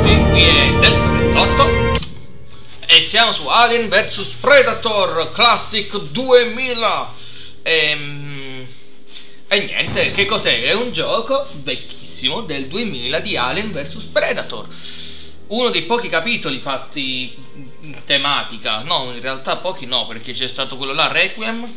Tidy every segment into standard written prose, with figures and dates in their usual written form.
ragazzi, qui è Delta28 e siamo su Alien vs Predator Classic 2000 e niente, che cos'è? È un gioco vecchissimo del 2000 di Alien vs Predator, uno dei pochi capitoli fatti in tematica, no, in realtà pochi no, perché c'è stato quello là, Requiem,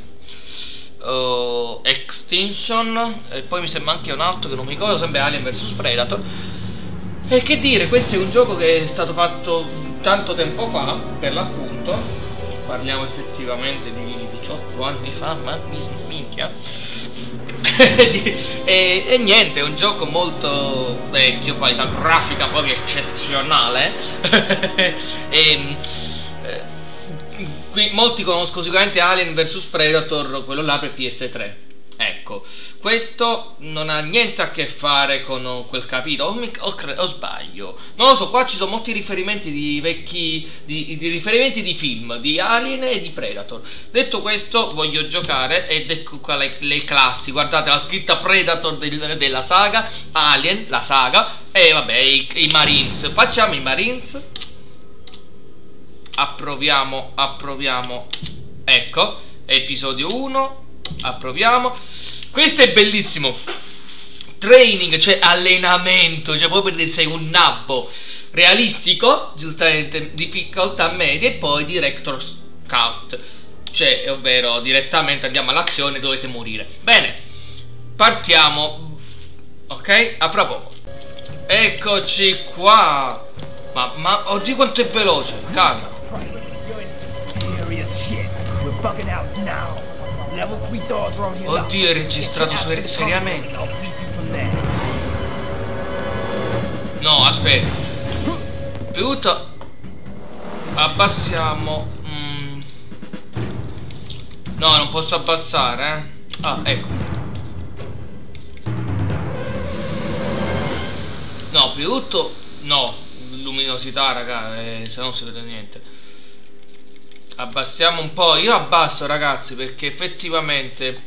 Extinction, e poi mi sembra anche un altro che non mi ricordo, sempre Alien vs Predator. E che dire, questo è un gioco che è stato fatto tanto tempo fa, per l'appunto, parliamo effettivamente di 18 anni fa, ma minchia. e niente, è un gioco molto vecchio, qualità grafica proprio eccezionale. Qui molti conoscono sicuramente Alien vs Predator, quello là per PS3. Ecco, questo non ha niente a che fare con quel capitolo, o sbaglio, non lo so. Qua ci sono molti riferimenti di vecchi, di riferimenti di film, di Alien e di Predator. Detto questo, voglio giocare ed ecco qua le classi, guardate la scritta Predator della saga, Alien, la saga, e vabbè i Marines. Facciamo i Marines, approviamo, ecco, episodio 1. Approviamo. Questo è bellissimo. Training, cioè allenamento, cioè proprio per dire sei un nabbo. Realistico, giustamente, difficoltà media, e poi Director's Cut, cioè ovvero direttamente andiamo all'azione, dovete morire. Bene, partiamo. Ok, a fra poco. Eccoci qua. Ma oddio quanto è veloce. Calma. Oddio, è registrato seriamente. No, aspetta. Aiuto. Abbassiamo. No, non posso abbassare, Ah, ecco. No, più tutto. No, luminosità, raga, se no non si vede niente. Abbassiamo un po', io abbasso ragazzi perché effettivamente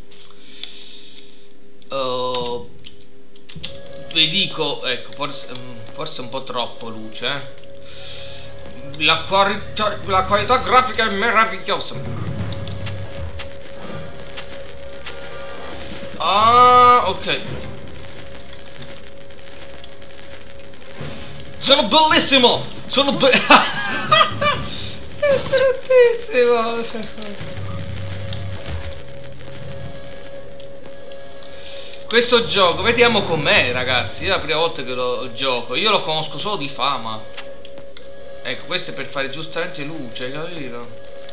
vi dico, ecco, forse un po' troppo luce, la qualità grafica è meravigliosa. Ah, ok, sono bellissimo, sono è bruttissimo. Questo gioco, vediamo com'è ragazzi. È la prima volta che lo gioco. Io lo conosco solo di fama. Ecco, questo è per fare giustamente luce, capito?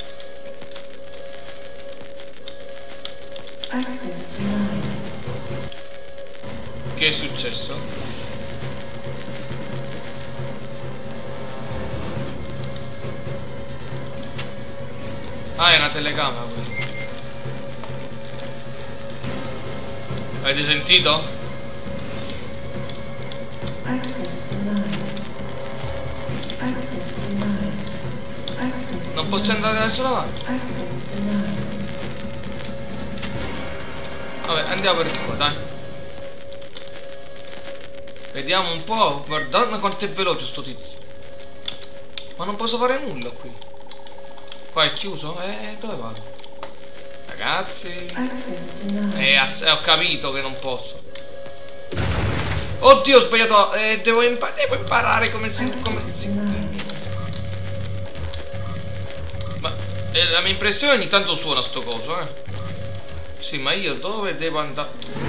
Che è successo? Ah, è una telecamera quindi. Avete sentito? Non posso andare da nessuna parte. Vabbè, andiamo per qua, dai. Vediamo un po'. Guardate quanto è veloce sto tizio. Ma non posso fare nulla qui. Qua è chiuso? Dove vado? Ragazzi, ho capito che non posso. Oddio, ho sbagliato. Devo imparare come si. Ma la mia impressione ogni tanto suona sto coso, Sì, ma io dove devo andare?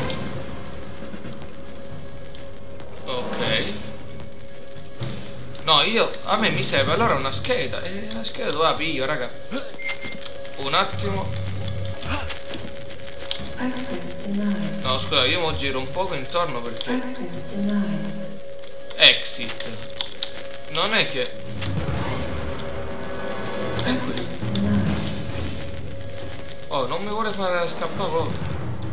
Ok. No, a me mi serve allora una scheda. E la scheda dove la piglio, raga? Un attimo. No, scusa, io mo giro un poco intorno perché Exit. Non è che è qui. Oh, non mi vuole fare scappare proprio.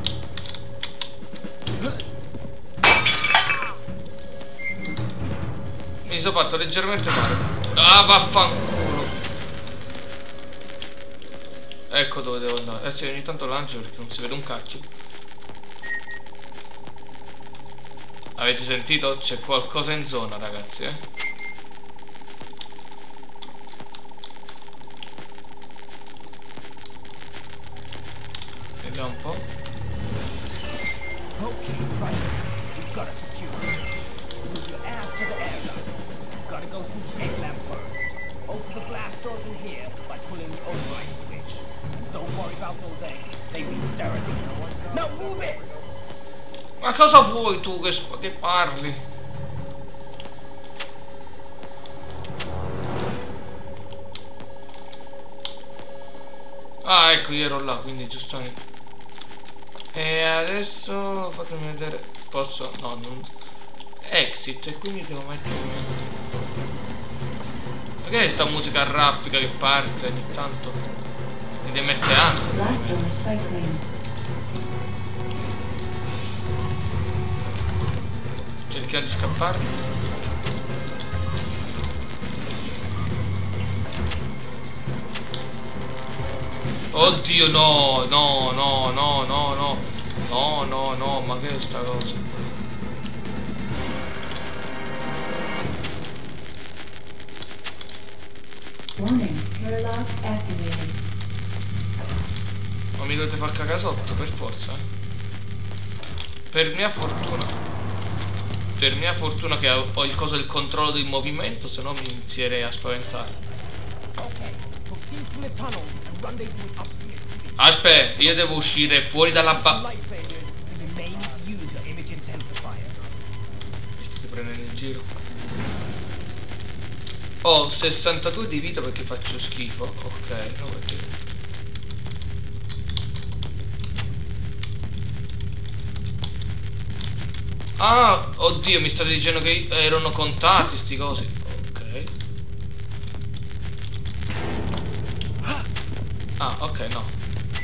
Mi sono fatto leggermente male. Ah, vaffanculo. Ecco dove devo andare. Adesso ogni tanto lancio perché non si vede un cacchio. Avete sentito? C'è qualcosa in zona, ragazzi, Vediamo un po'. Okay, right. We've got to secure it. Move your ass to the air lock. You've got to go through the egg lamp first. Open the blast doors in here by pulling the override switch. And don't worry about those eggs. They've been sterilized. Now move it! Ma cosa vuoi tu che parli? Ah, ecco, io ero là, quindi giustamente. E adesso fatemi vedere. Posso? No, non. Exit, e quindi devo mettere. Ma che è sta musica raffica che parte ogni tanto? Mi deve mettere ansia. Cerchiamo di scappare. Oddio, no, no, no, no, no, no. No, no, no, ma che è sta cosa? Warning, airlock activated. Ma mi dovete far cagare sotto, per forza. Per mia fortuna. Per mia fortuna che ho il coso del controllo del movimento, se no mi inizierei a spaventare. Aspetta, io devo uscire fuori dalla mi state prendendo in giro. Ho 62 di vita perché faccio schifo. Ok, no, perché... Ah, oddio, mi state dicendo che erano contati sti cosi. Ok. Ah, ok, no.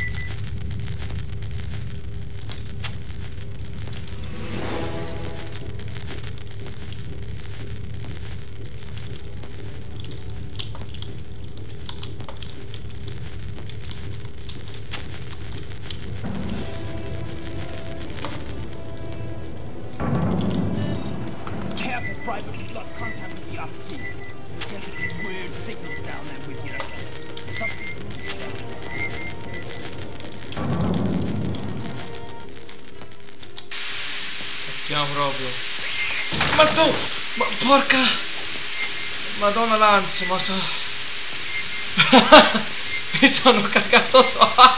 Private, we've lost contact with the ops team. We're getting some weird signals down there with you. Something. Sentiamo proprio. Ma tu! Ma porca! Madonna l'ansia, ma mi sono cagato sopra.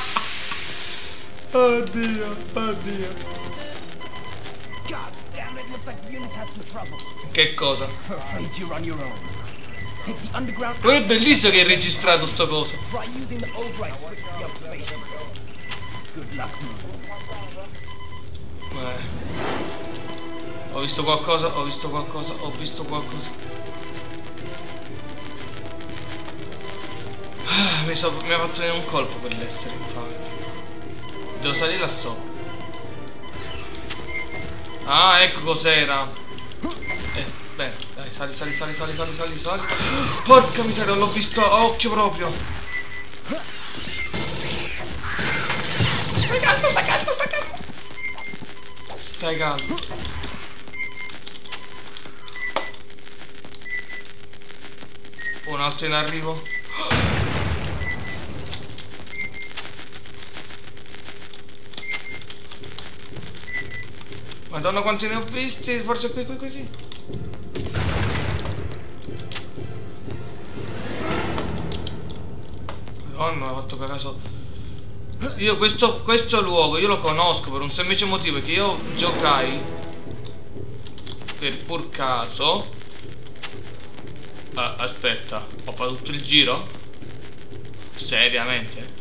Oddio, oddio. God damn it, looks like the unit has some trouble. Che cosa? Afraid you're on your own. Take the underground. Poi è bellissimo che hai registrato sto coso. Try using the override switch for the observation. Good luck. Ho visto qualcosa, ho visto qualcosa, ho visto qualcosa. Mi ha fatto venire un colpo per l'essere infame. Devo salire là sopra. Ah, ecco cos'era. Bene, dai, sali. Porca miseria, l'ho visto a occhio proprio. Stai calmo. Stai calmo. Un altro in arrivo. Madonna quanti ne ho visti. Forse qui. Madonna, ho fatto cagato. Io questo luogo io lo conosco per un semplice motivo, che io giocai per pur caso. Aspetta, ho fatto tutto il giro? Seriamente?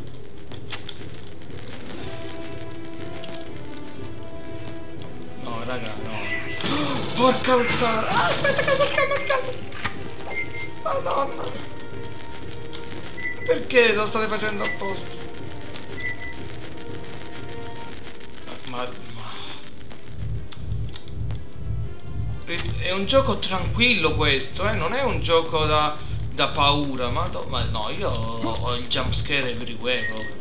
No, raga, no. Porca puttana! Aspetta, calma. Madonna. Perché lo state facendo apposta? È un gioco tranquillo questo, non è un gioco da paura, ma no, io ho il jumpscare everywhere.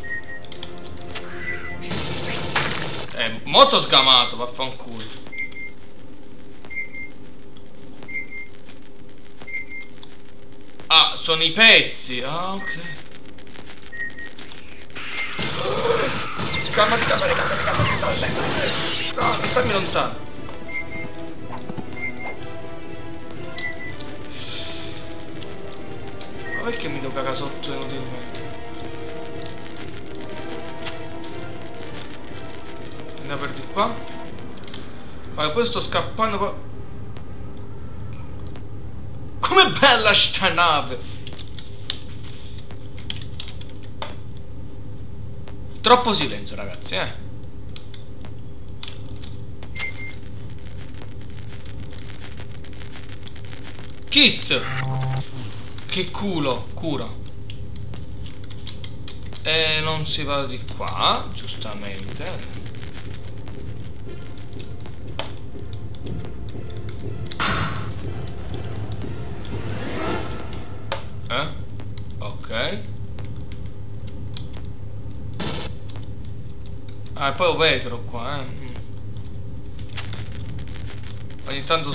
Molto sgamato, vaffanculo. Ah, sono i pezzi. Ah, ok. Calmati. No, stammi lontano. Ma perché mi devo cagare sotto inutilmente? Andiamo per di qua. Ma poi sto scappando qua. Com'è bella sta nave! Troppo silenzio, ragazzi, Kit! Che culo, cura. E non si va di qua, giustamente. Ok. Ah, e poi ho vetro qua, Ogni tanto...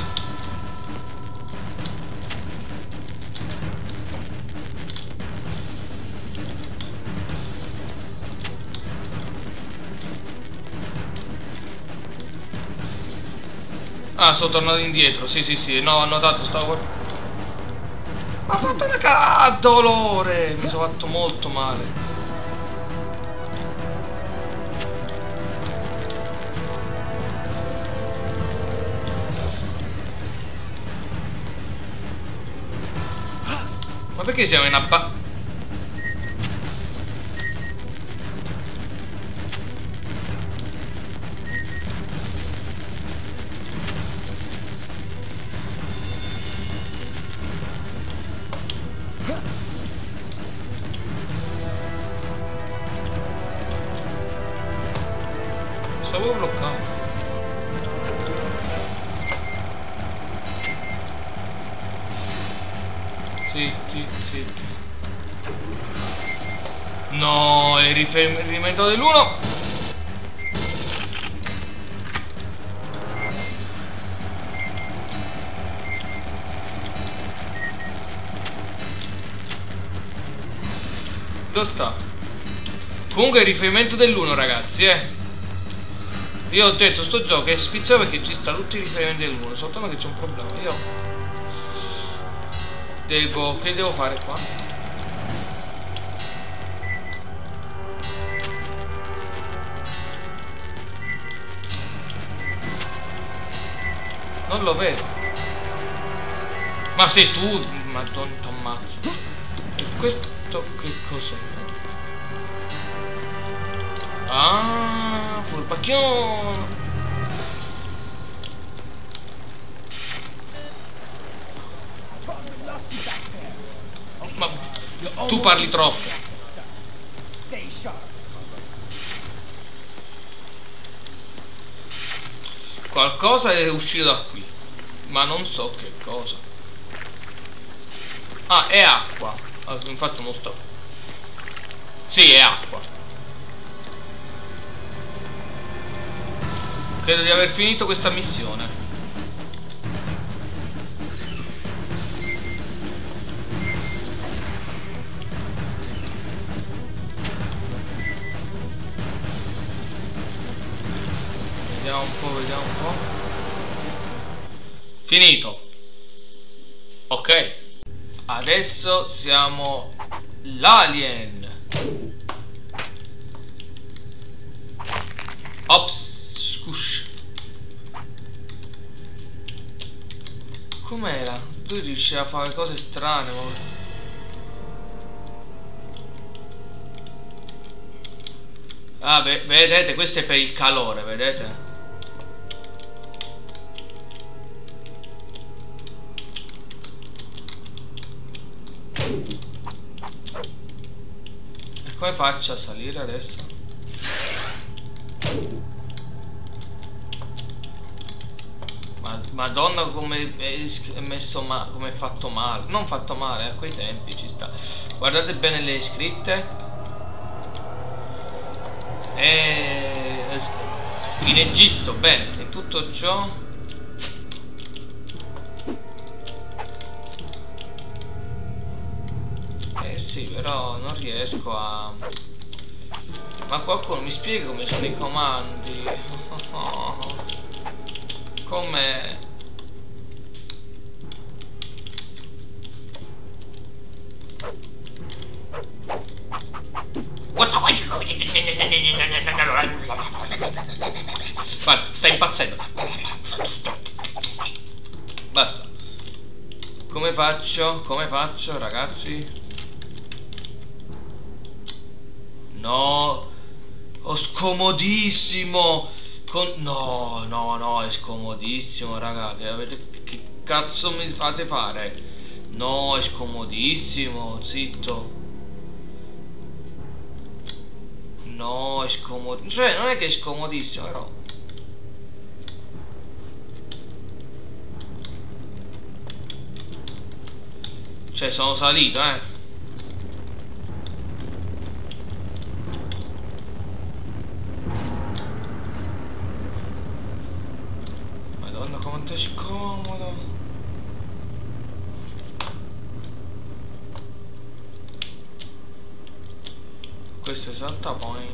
Ah, sono tornato indietro, sì, no, ho notato, stavo... Ma ha fatto una dolore! Mi sono fatto molto male. Ma perché siamo in abba... Stavo bloccando. Sì. No, è il riferimento dell'1. Dove sta? Comunque è il riferimento dell'1, ragazzi, Io ho detto sto gioco è spizzato perché ci sta tutti i riferimenti dell'1. Soltanto che c'è un problema. Io devo... Che devo fare qua? Non lo vedo. Ma sei tu, madonna, t'ammazzo. E questo che cos'è? Ah, furbacchione. Ma tu parli troppo. Qualcosa è uscito da qui, ma non so che cosa. Ah, è acqua. Infatti non sto. Sì, è acqua. Credo di aver finito questa missione. Vediamo un po'. Finito. Ok. Adesso siamo l'alien. Ops, scush. Com'era? Lui riusciva a fare cose strane. Ah, vedete, questo è per il calore, vedete? E come faccio a salire adesso? Madonna, come è messo male, come è fatto male. Non fatto male, a quei tempi ci sta. Guardate bene le scritte. In Egitto, bene, in tutto ciò. Sì, però non riesco a... Ma qualcuno mi spiega come sono i comandi? Come... Guarda, stai impazzendo. Basta. Come faccio? Come faccio, ragazzi? No, ho scomodissimo. No, no, no, è scomodissimo, raga. Che cazzo mi fate fare? No, è scomodissimo, zitto. No, è scomodissimo. Cioè, non è che è scomodissimo, però. Cioè, sono salito, Madonna, quanto è scomodo. Questo salta, point.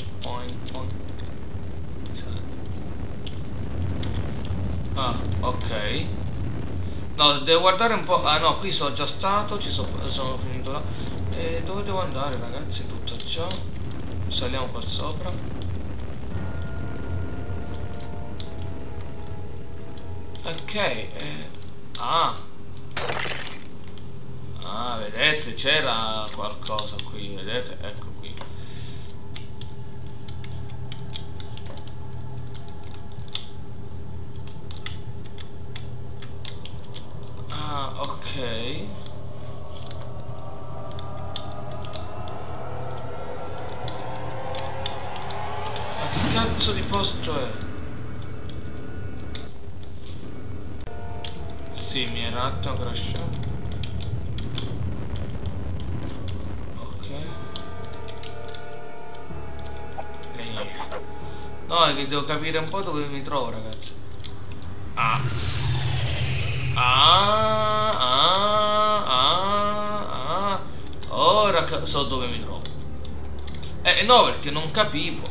Ah, ok. No, devo guardare un po'. Ah no, qui sono già stato, sono finito là. E dove devo andare, ragazzi? Tutto ciò. Saliamo qua sopra. Ok, ah. Ah, vedete, c'era qualcosa qui, vedete? Ecco qui. Ah, ok. Ma che cazzo di posto è? Sì, mi era un attimo crashato. Ok. No, è che devo capire un po' dove mi trovo, ragazzi. Ah. Ora so dove mi trovo. No, perché non capivo.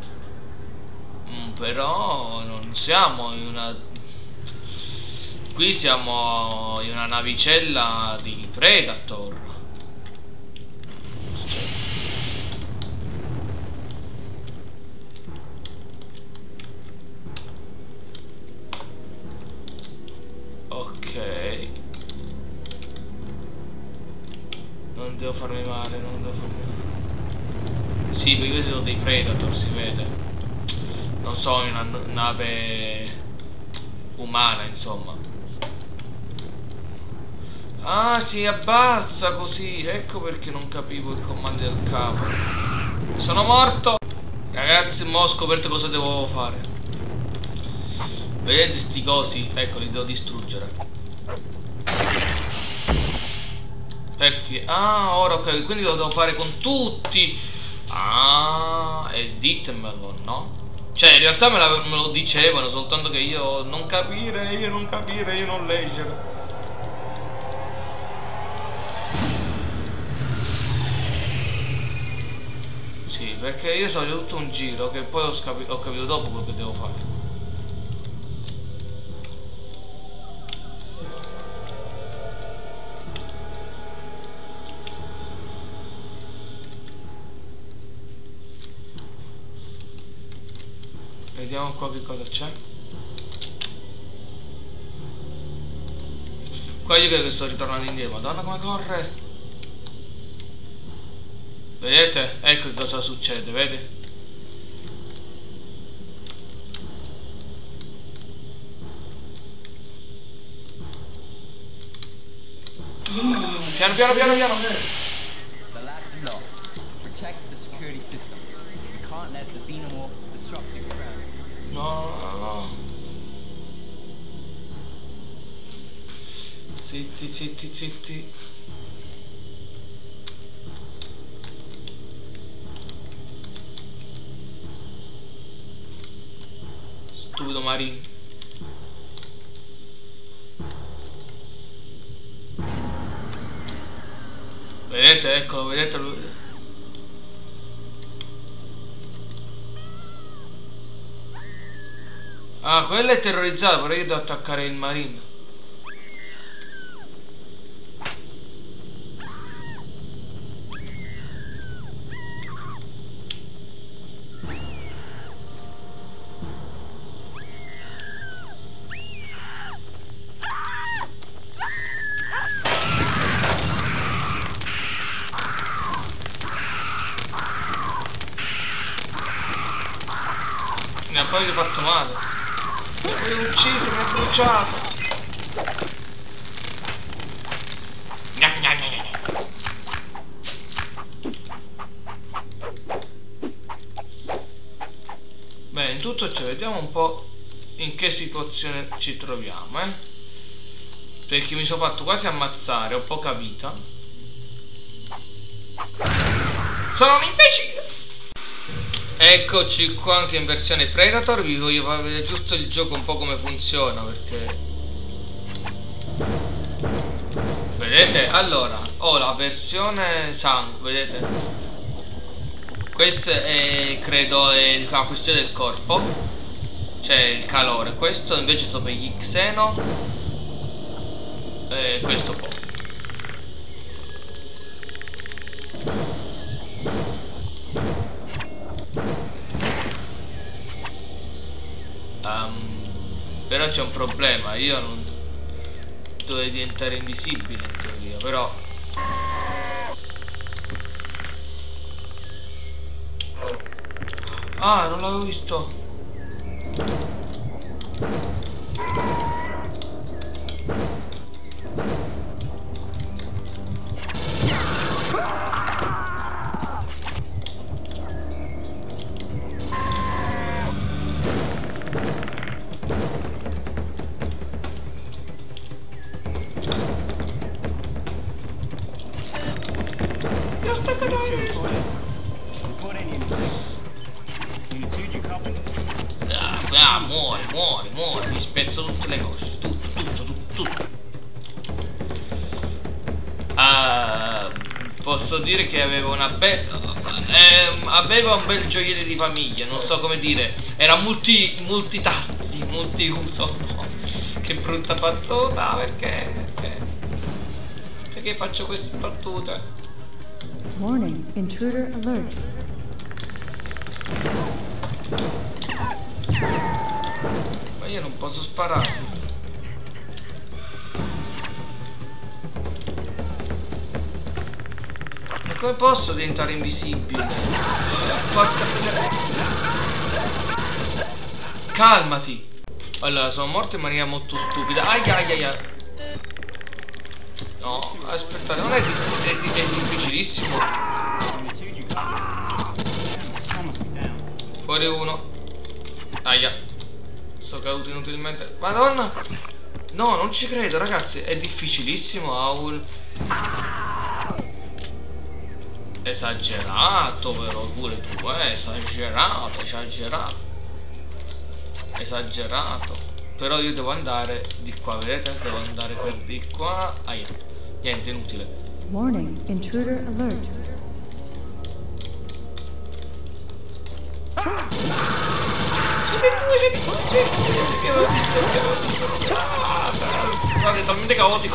Però non siamo in una... Qui siamo in una navicella di Predator. Ok. Non devo farmi male, non devo farmi male. Sì, perché questi sono dei Predator, si vede. Non sono in una nave umana, insomma. Ah, si abbassa così. Ecco perché non capivo il comando del capo. Sono morto. Ragazzi, mo ho scoperto cosa devo fare. Vedete sti cosi? Ecco, li devo distruggere. Perfetto. Ah, ora ok, quindi lo devo fare con tutti. Ah, e ditemelo, no? Cioè, in realtà me lo dicevano, soltanto che io non capire, io non leggere. Sì, perché io so tutto un giro che poi ho capito dopo quello che devo fare. Vediamo qua che cosa c'è. Qua io credo che sto ritornando indietro. Madonna come corre. Vedete? Ecco che cosa succede, vedi? Piano. The lab's locked. Protect the security systems. We can't let the xenomorph disrupt the experiments. No. Zitti. Stupido marino. Vedete? Vedete, eccolo, vedete lui. Ah, quello è terrorizzato, però io devo attaccare il marino. Mi ha poi fatto male. Mi ha ucciso, mi ha bruciato. Gna, gna, gna, gna. Bene, in tutto ciò vediamo un po' in che situazione ci troviamo, perché mi sono fatto quasi ammazzare, ho poca vita. Sono un imbecille! Eccoci qua anche in versione Predator, vi voglio far vedere giusto il gioco un po' come funziona, perché vedete, allora ho la versione sangue, vedete, questo è, credo è la questione del corpo, cioè il calore, questo invece sto per gli xeno, questo po'. Però c'è un problema, io non dovrei diventare invisibile in teoria, però ah, non l'avevo visto. Muori, mi spezzo tutte le cose, tutto. Posso dire che avevo una aveva un bel gioiello di famiglia, non so come dire, era multitasti, multiuso, no? Che brutta battuta, perché faccio queste battute? Warning, intruder alert. Ma io non posso sparare. Ma come posso diventare invisibile? Porca miseria. Calmati. Allora, sono morto in maniera molto stupida. Aia. No, aspettate, non è difficilissimo. Fuori uno. Aia. Sono caduto inutilmente. Madonna. No, non ci credo, ragazzi. È difficilissimo, Aul. Esagerato, però pure tu, esagerato. Però io devo andare di qua, vedete? Devo andare per di qua. Aia. Niente, inutile. Warning, intruder alert. Guarda, è talmente caotico.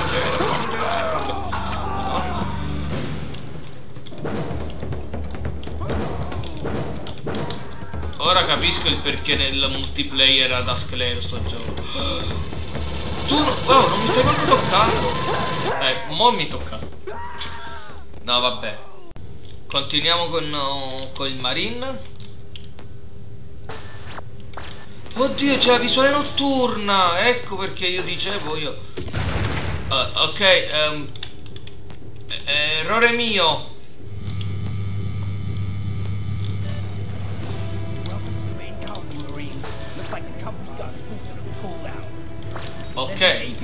Ora capisco il perché nel multiplayer ad Ascleo sto gioco. Tu non mi stai manco toccando. Mo mi tocca. No, vabbè. Continuiamo con il Marine. Oddio, c'è la visuale notturna. Ecco perché io dicevo ok, errore mio. Ok.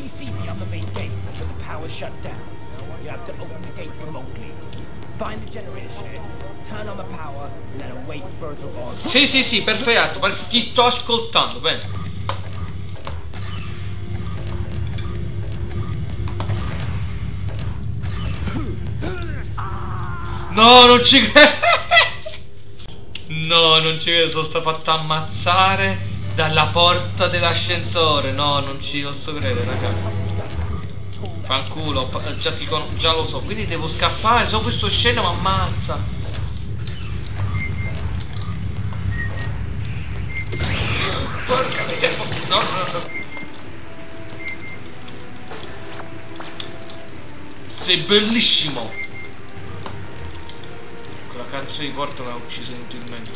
Sì, perfetto, ti sto ascoltando, bene. No, non ci credo. No, non ci credo, sono stato fatto ammazzare dalla porta dell'ascensore. No, non ci posso credere, raga. Fanculo, già lo so, quindi devo scappare, so questo scena mi ammazza. Porca miseria. No. Sei bellissimo. Quella cazzo di porta mi ha ucciso inutilmente.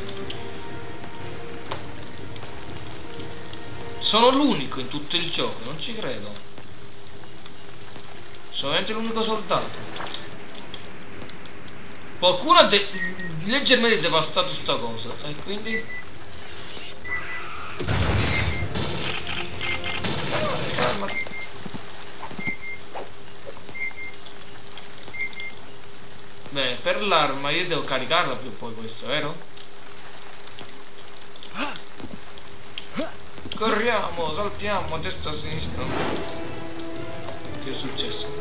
Sono l'unico in tutto il gioco, non ci credo. Sono veramente l'unico soldato. Qualcuno ha leggermente devastato sta cosa. E quindi calma. Bene, per l'arma io devo caricarla più poi questo, vero? Corriamo, saltiamo a destra e a sinistra. Che è successo?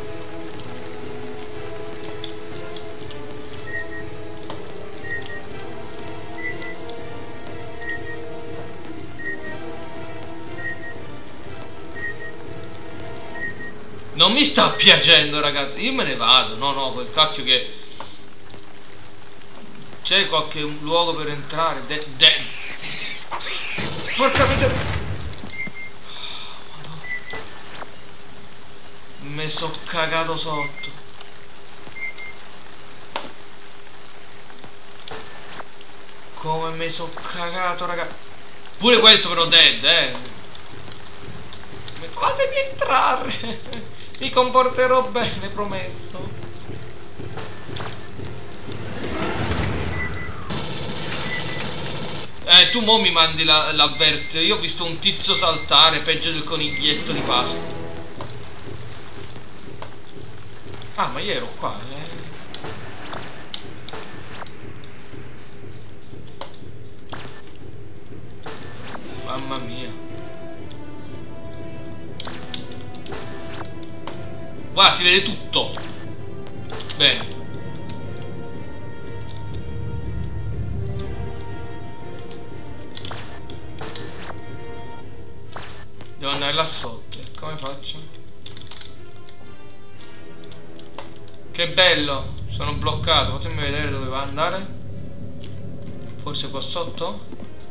Non mi sta piacendo, ragazzi. Io me ne vado. No, quel cacchio che... C'è qualche luogo per entrare? Porca miseria! Mi so cagato sotto. Come mi so cagato, raga. Pure questo però dead, Fatemi entrare. Mi comporterò bene, promesso. Tu mo mi mandi l'avvert. Io ho visto un tizio saltare peggio del coniglietto di Pasqua. Ah, ma io ero qua, Mamma mia. Guarda, si vede tutto. Bene. Devo andare là sotto. Come faccio? Che bello. Sono bloccato. Fatemi vedere dove va ad andare. Forse qua sotto?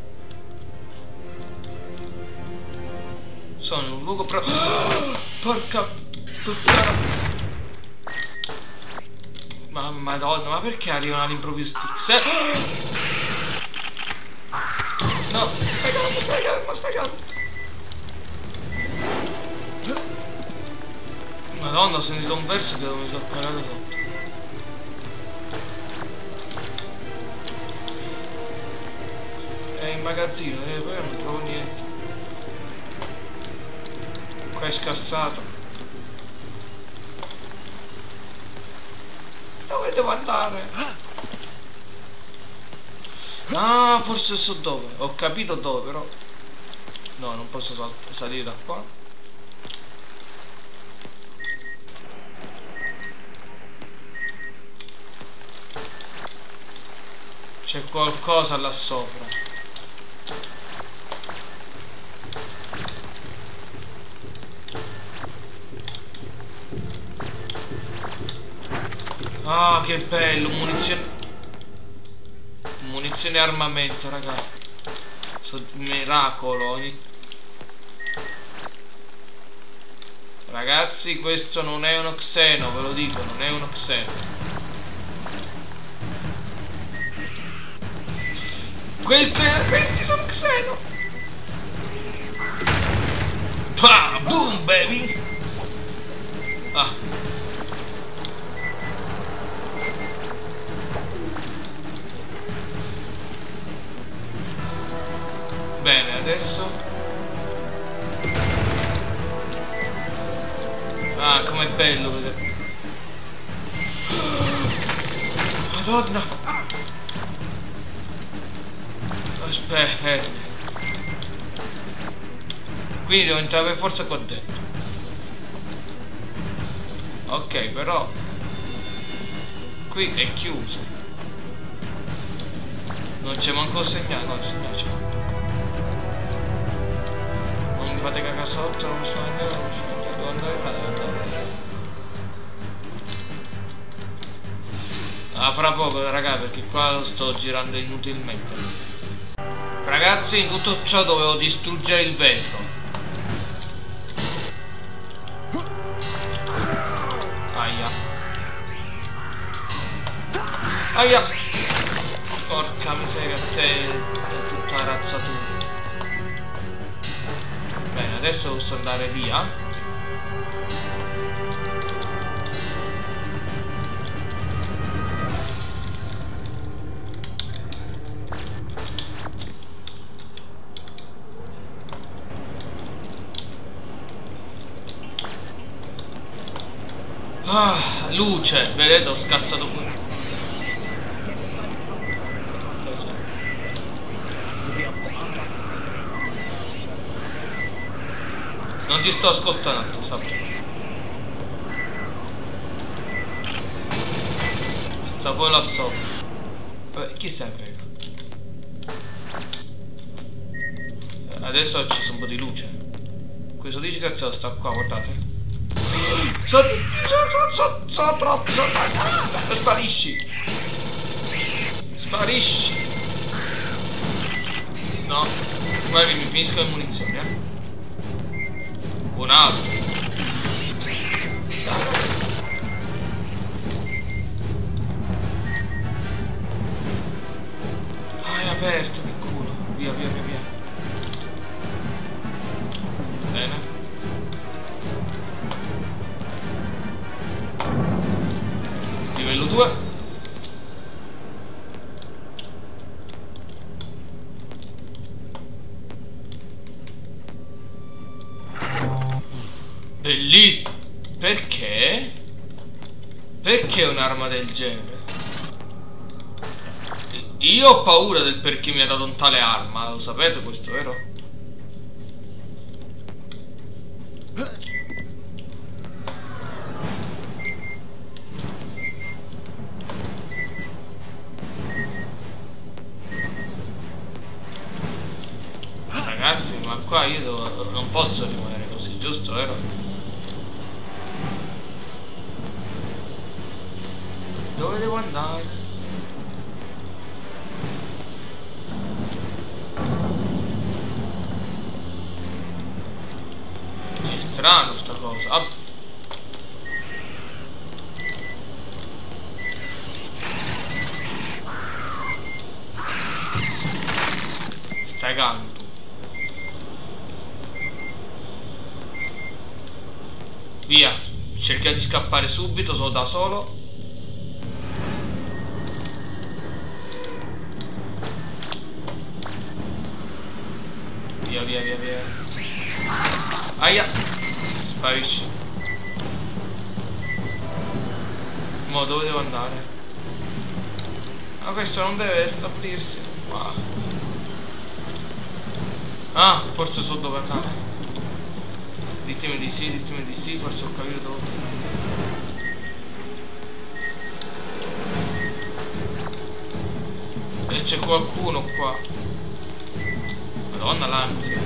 Sono in un luogo porca puttana. Ma madonna, ma perché arrivano all'improvviso stick? No, stai calmo. Madonna, ho sentito un verso che mi sono cagato sotto. È in magazzino, poi non trovo niente. Qua è scassato. Dove devo andare? Ah, forse so dove. Ho capito dove, però. No, non posso salire da qua. C'è qualcosa là sopra. Ah, che bello, munizione e armamento, raga. Miracolo. Ragazzi, questo non è uno xeno, ve lo dico, non è uno xeno. Questi sono xeno. Pah, boom, baby. Ah. Bene, adesso. Ah, com'è bello vedere. Madonna. Aspetta. Quindi devo entrare per forza qua dentro. Ok, però qui è chiuso. Non c'è manco segnale, no, il segnale c'è. Non mi fate cagare sotto, non so andare, devo andare là, devo andare là. Ah, fra poco, raga, perché qua lo sto girando inutilmente. Ragazzi, in tutto ciò dovevo distruggere il vetro. Aia. Aia. Porca miseria, te è tutta razzatura. Bene, adesso posso andare via. Ah, luce, vedete, ho scassato qui. Non ti sto ascoltando, sappi. Sta poi là sopra. Vabbè, chi se ne frega. Adesso ho acceso un po' di luce. Questo dici cazzo sta qua, guardate. Sparisci. Sparisci. No, guarda che mi finisco le munizioni, Un altro. Ah, è aperto, che culo. Via, via, via, via. Bene. Livello 2. Bellissimo. Perché? Perché un'arma del genere? Io ho paura del perché mi ha dato un tale arma. Lo sapete questo, vero? Ragazzi, ma qua io non posso rimanere così, giusto, vero? Dove devo andare? È strano sta cosa. Ah. Stai calmo tu. Via, cerca di scappare subito, sono da solo. Via, via, via, via. Aia. Sparisci. Mo' dove devo andare? Ma questo non deve aprirsi. Wow. Ah, forse so dove andare. Ditemi di sì, forse ho capito dove. E c'è qualcuno qua. Madonna l'ansia.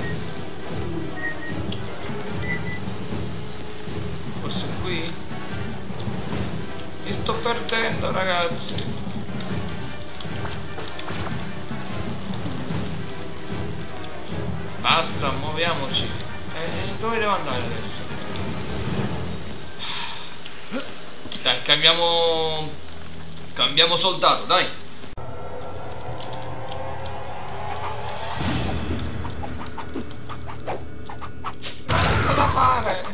Forse qui? Mi sto perdendo, ragazzi. Basta, muoviamoci. Dove devo andare adesso? Dai, cambiamo soldato, dai. Cosa fare?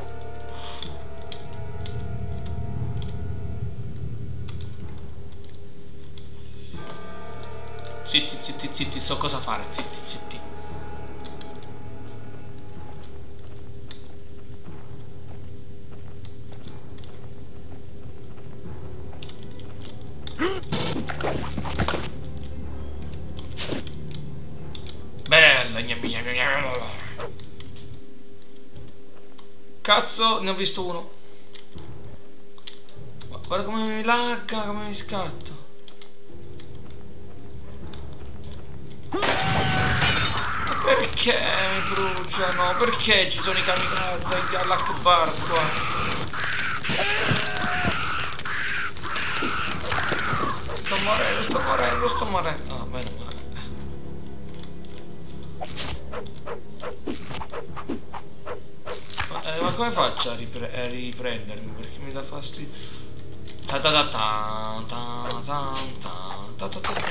Zitti, zitti, zitti, so cosa fare, zitti, zitti. Bella, cazzo, ne ho visto uno. Guarda come mi lagga, come mi scatto. Perché mi bruciano? Perché ci sono i kamikaze all'Akbar qua? Sto morendo. Ah, meno male. Ma come faccio a riprendermi? Perché mi dà fastidio. Ta ta ta ta ta ta ta ta ta ta.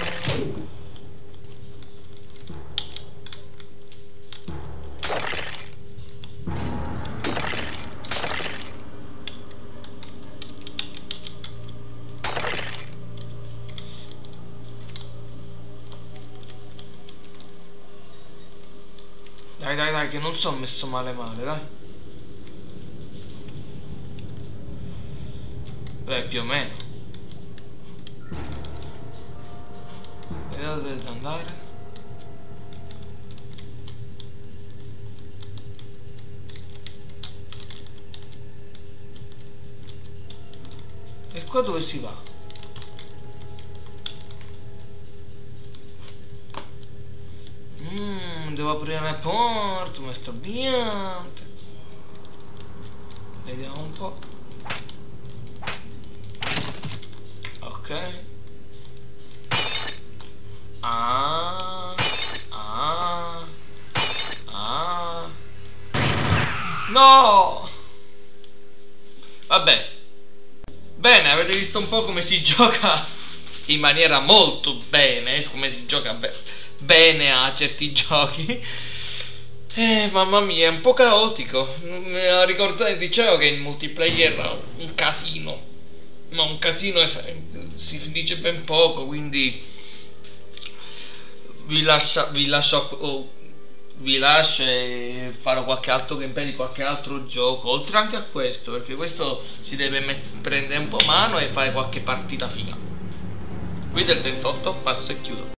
Dai, che non sono messo male, dai. Beh, più o meno. E dove dovete andare? E qua dove si va? Devo aprire la porta, ma sto biante. Vediamo un po'. Ok. No! Vabbè. Bene, avete visto un po' come si gioca in maniera molto bene, come si gioca bene a certi giochi. Mamma mia, è un po' caotico. Mi ricordo, dicevo che il multiplayer era un casino. Ma un casino si dice ben poco, quindi vi lascio e farò qualche altro gameplay di qualche altro gioco, oltre anche a questo, perché questo si deve prendere un po' mano e fare qualche partita figa. Qui del 28 passo e chiudo.